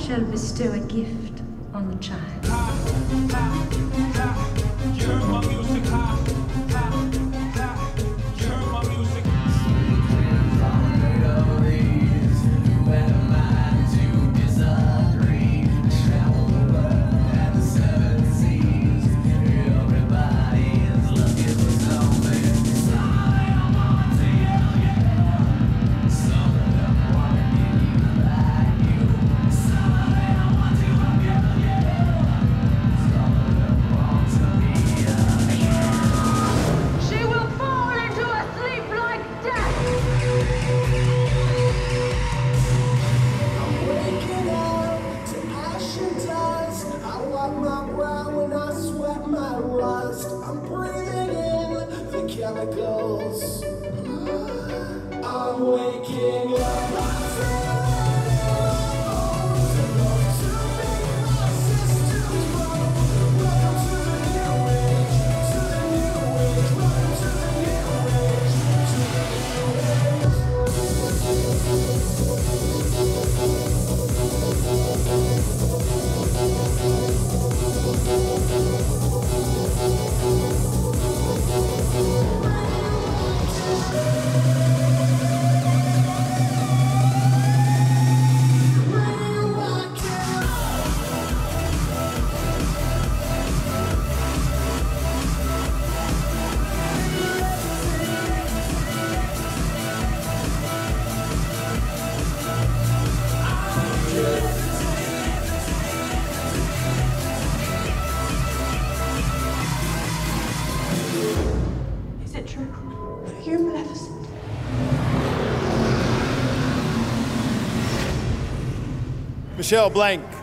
shall bestow a gift on the child. You're my music, you're my music. I'm breathing in the chemicals. I'm waking up. Is it true? Are you Maleficent? Michelle Blanc.